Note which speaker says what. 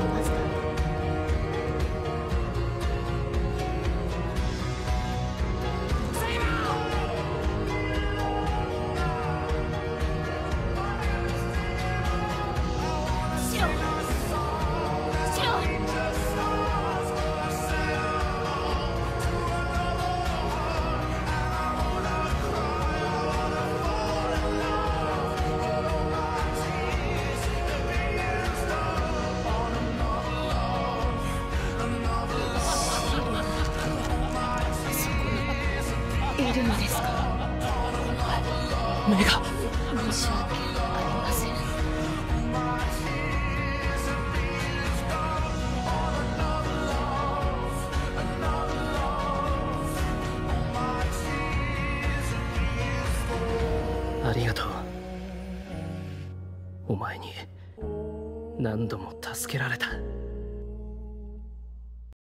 Speaker 1: はずだ。いるのですか？
Speaker 2: 目が。
Speaker 1: 申し訳ありません。
Speaker 2: ありがとう。お前に何度も助けられた。